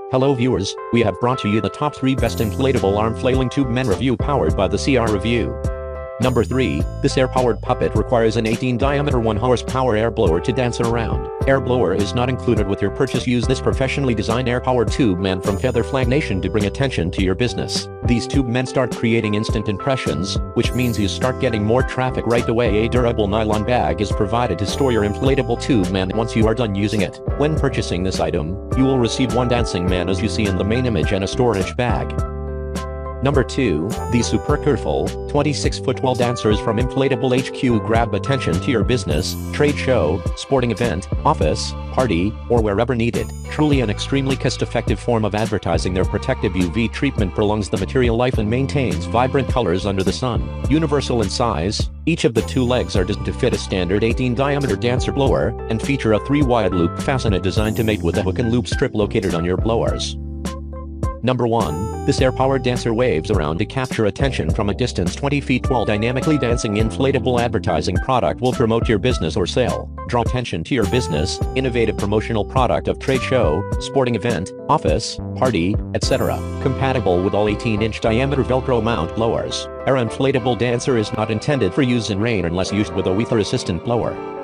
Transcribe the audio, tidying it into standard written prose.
Hello viewers, we have brought to you the top 3 best inflatable arm flailing tube men review powered by the CR Review. Number 3, this air-powered puppet requires an 18 diameter 1 horsepower air blower to dance around. Air blower is not included with your purchase. Use this professionally designed air-powered tube man from Feather Flag Nation to bring attention to your business. These tube men start creating instant impressions, which means you start getting more traffic right away. A durable nylon bag is provided to store your inflatable tube man once you are done using it. When purchasing this item, you will receive one dancing man as you see in the main image and a storage bag. Number 2, these super curveful, 26-foot tall dancers from Inflatable HQ grab attention to your business, trade show, sporting event, office, party, or wherever needed. Truly an extremely cost-effective form of advertising. Their protective UV treatment prolongs the material life and maintains vibrant colors under the sun. Universal in size, each of the 2 legs are designed to fit a standard 18 diameter dancer blower, and feature a 3-wide loop fastener designed to mate with a hook and loop strip located on your blowers. Number 1, this air-powered dancer waves around to capture attention from a distance. 20 feet tall dynamically dancing inflatable advertising product will promote your business or sale. Draw attention to your business, innovative promotional product of trade show, sporting event, office, party, etc. Compatible with all 18-inch diameter Velcro mount blowers. Our inflatable dancer is not intended for use in rain unless used with a weather assistant blower.